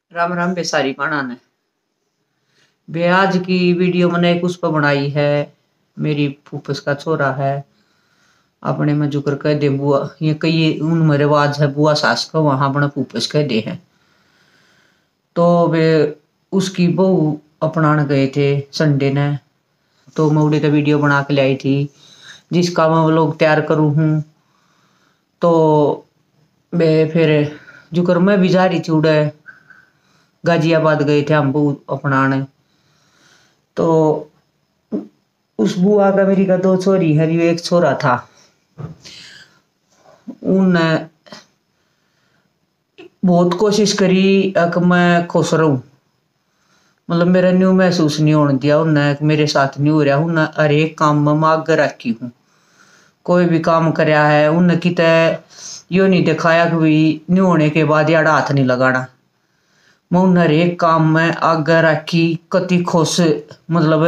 राम राम बेसारी पाना ने बे आज की वीडियो मैंने एक उस पर बनाई है। मेरी फूफस का छोरा है अपने में जुकर कह दे बुआ ये कई उन में रिवाज है बुआ सास का वहां अपना फूफस कह दे हैं। तो वे उसकी बहू अपनाने गए थे संडे ने। तो मैं उड़ी का वीडियो बना के लाई थी जिसका मैं लोग तैयार करूँ हूँ। तो वे फिर जुकर मैं भी जा रही थी उड़े गाजियाबाद गए थे हम बहू अपनाने। तो उस बुआ का मेरी का दो छोरी है एक छोरा था। उन बहुत कोशिश करी कि मैं खुश रहूं मतलब मेरा न्यू महसूस नहीं होने दिया उनने मेरे साथ नहीं हो रहा हूं ना हर एक काम में मैं आगे रखी हूँ। कोई भी काम करया है उनने किते यो नहीं दिखाया कि भाई न्यू होने के बाद यार हाथ नहीं लगाना। मैं उन हर एक काम में आगे रखी कति खुश मतलब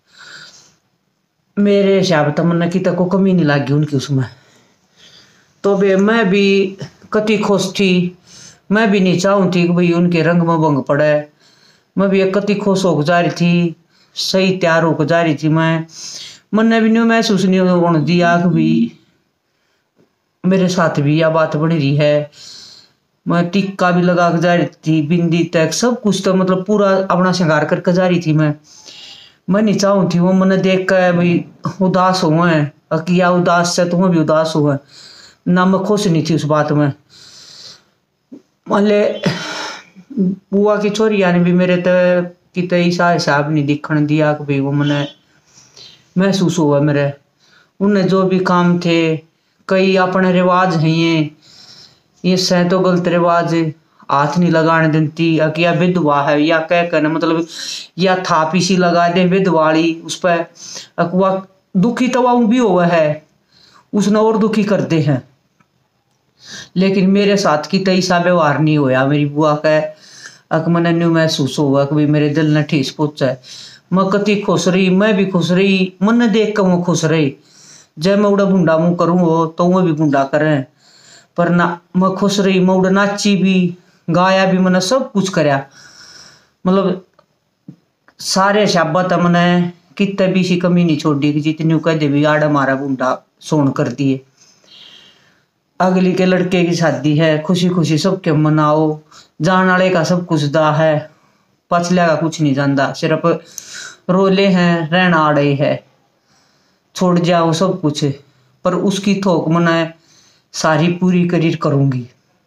मेरे हिसाब तो मैंने किते को कमी नहीं लगी उनकी उसमें। तो बे मैं भी कति खुश थी। मैं भी नहीं चाहूँ थी कि भाई उनके रंग में भंग पड़े। मैं भी एक कति खुश होकर जा रही थी सही तैयार होकर जा रही थी। मैंने भी नहीं महसूस नहीं होने दिया कि भाई मेरे साथ भी यह बात बन रही है। मैं टिक्का भी लगा के जा रही थी बिंदी तक सब कुछ तो मतलब पूरा अपना श्रृंगार करके जा रही थी। मैं नहीं चाहूँ थी वो मैंने देख कर भाई उदास हुआ है किया उदास से तुम्हें भी उदास हुआ ना। मैं खुश नहीं थी उस बात में। मान ले बुआ की छोरी यानी भी मेरे तो कितने ऐसा हिसाब नहीं दिखने दिया कि भाई वो मैंने महसूस हुआ मेरे उनने जो भी काम थे कई अपने रिवाज हैं ये सह तो गलत रिवाज हाथ नहीं लगाने देती या विधवा है या कह कर मतलब या थापी सी लगा दे विधवाड़ी उस पर अकवा दुखी तो वह भी हुआ है उसने और दुखी करते हैं। लेकिन मेरे साथ की तई सा व्यवहार नहीं होया मेरी बुआ का अक मन न्यू महसूस हुआ कि भाई मेरे दिल ने ठेस पहुंचा है। मैं कति खुश रही मैं भी खुश रही मन देख कर वो खुश रही। जब मैं उड़ा बुंडा मुँह करूँ वो तो वो भी बुंडा करें पर ना मैं खुश रही। मैं उड़ा नाची भी गाया भी मैंने सब कुछ करया मतलब सारे शब्द मैंने कितने भी सी कमी नहीं छोड़ी कि जितनी कह दे भी आड़ हमारा बुंडा सोन कर दिए। अगली के लड़के की शादी है खुशी खुशी सबके मनाओ जान वाले का सब कुछ दा है पछले का कुछ नहीं जानता सिर्फ रोले हैं रहना आड़े है छोड़ जाओ सब कुछ। पर उसकी थोक मना सारी पूरी करी करूंगी।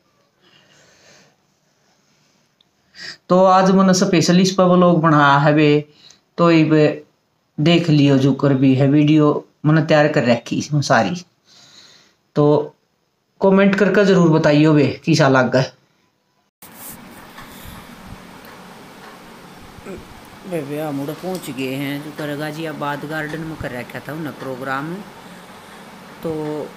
तो आज मैंने स्पेशल इस पर व्लॉग बनाया है वे तो ये देख लियो जो कर भी है वीडियो मैंने तैयार कर रखी इसमें सारी। तो कमेंट करके जरूर बताइयो वे किसा लग गए। वे हम उड़ा पहुँच गए हैं जो कर गाजियाबाद गार्डन में कर रखा था उन्हें प्रोग्राम। तो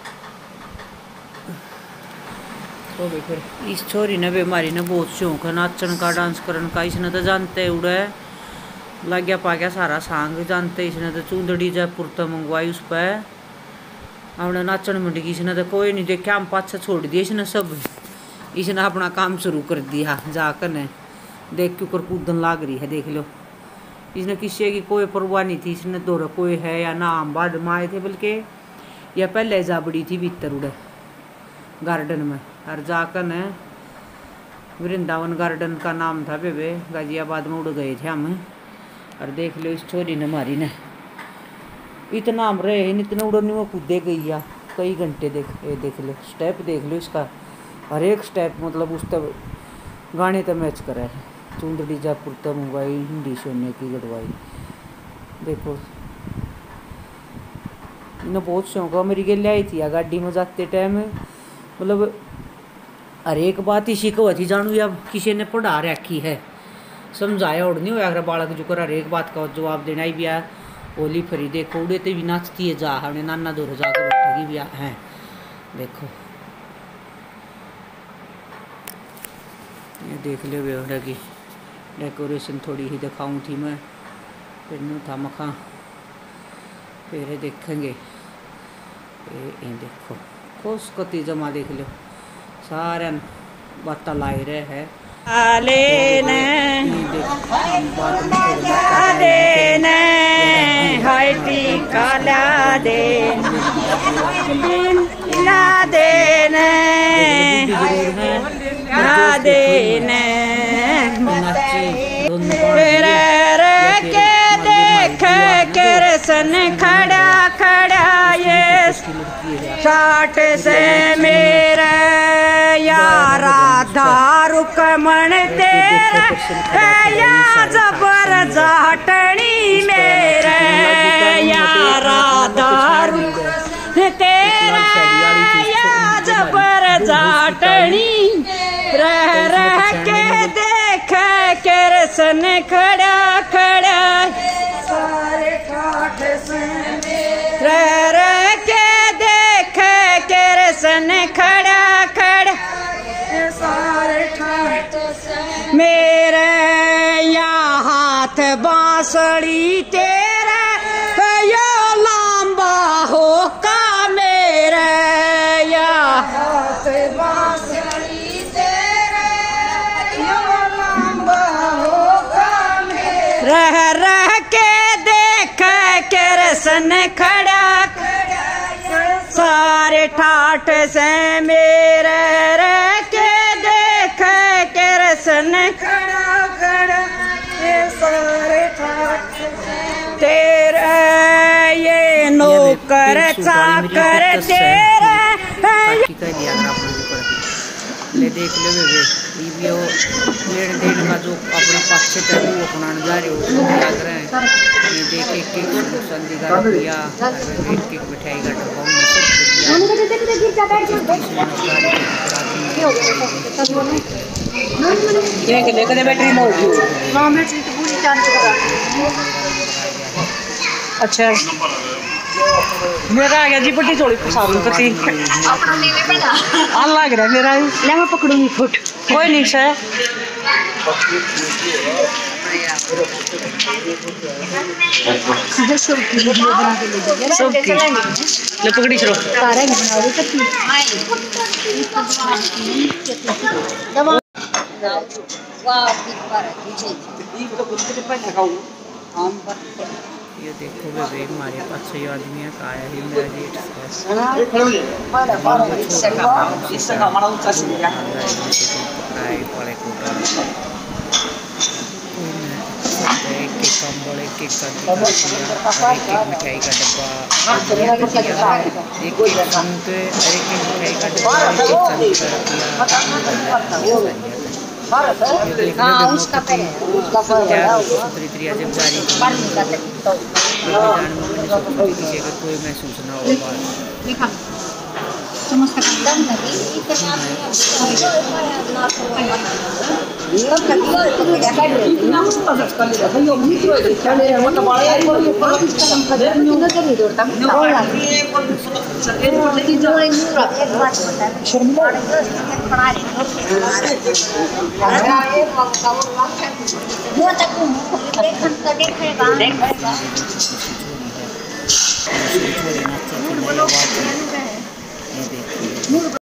भी फिर इस छोरी ने बीमारी ने बहुत शौक है नाचन का डांस करने का। इसने तो जानते उड़े लग गया पा गया सारा सांग जानते। इसने तो चूंदड़ी जयपुर तो मंगवाई उस पर अपने नाचन मंडी की। इसने तो कोई नहीं देखा हम पाछा छोड़ दिया इसने सब। इसने अपना काम शुरू कर दिया जाकर ने देख के ऊपर कूदन लाग रही है देख लो। इसने किसी की कोई परवाह नहीं थी। इसने दौरा कोई है या ना हम बाद में आए थे बल्कि या पहले जा बड़ी थी भीतर उड़े गार्डन में और जाकर ने वृंदावन गार्डन का नाम था बेबे गाजियाबाद में उड़ गए थे हम। और देख लो इस छोरी ने हमारी ने इतना हम रहे इतने उड़ने में कूदे गई या कई घंटे देख लो स्टेप देख लो इसका हर एक स्टेप मतलब उस तब गाने तक मैच करा है। चूंदड़ी जयपुर तक मंगवाई हिंदी सोने की गड़वाई देखो इन्हें बहुत शौक है। मेरी गल आई थी गाड़ी में जाते टाइम मतलब हर एक बात इसी को थी जानू या किसी ने पढ़ा रखी है समझाया और नहीं होया बालक जो कर हर एक बात का जवाब देना ही भी आ होली फरी देखो उड़े तो भी नाचती है जा हमने नाना दूर जाकर बैठेगी भी हैं देखो ये देख लो बेहरा की डेकोरेशन थोड़ी ही दिखाऊं थी मैं फिर नहीं था मखा फिर देखेंगे ये देखो खुश कति जमा देख लो सारे बात लाई रहे है। लेने देने हाय टीका ला देने के देख कृष्ण खड़ा खड़ा ये साठ से मेरा यारा रुकमण तेरा या जबर जाटनी मेरे यारा दारू तेरा या जबर जाटनी रह के देख कृष्ण खड़ा खड़ा सारे ठाठ से रह के देख कृष्ण खड़ा खड़ा सारे ठाठ से मेरे या हाथ बांसुरी तेरा यो लंबा हो का मेरे या हाथ बांसुरी तेरा यो लंबा हो का मेरे रह के देख कृष्ण खड़ा सारे ठाठ से मेरे रह के देख कृष्ण खड़ा खड़ा ये सारे ठाठ तेरा ये नौकर चाकर तेरा ले देख लो बेबे ये लेन देन का जो अपना पक्ष है वो अपना जा रहे हो लग रहे हैं ये देख एक संधि का रुपया एक मिठाई का डब्बा ये लेकर बैटरी लो हां बैटरी तो पूरी चार्ज करा। अच्छा मेरा आ गया जी पट्टी थोड़ी साबुन पत्ती अपना लेने पड़ा आ लग रहा है मेरा ले मैं पकड़ूंगी फुट कोई नहीं से सब की वीडियो बना के ले जाओ सब की ले पकड़ी चलो सारे बनाओ कत्ती दवा वाह बिग बार जी तो कुछ के पे खाऊं आम पर ये देखो बेबे हमारे पास 6 आदमी है काया ही मेरा रेट इससे हमारा ऊंचा से गया पकाए पड़े कोटा एक के कंबल एक के मिठाई का डब्बा एक संत एक मिठाई का डब्बा हां उसका पे उसका त्रिया जब जारी कोई महसूस ना हो देखा समस्त कंदम नहीं इतना देखेगा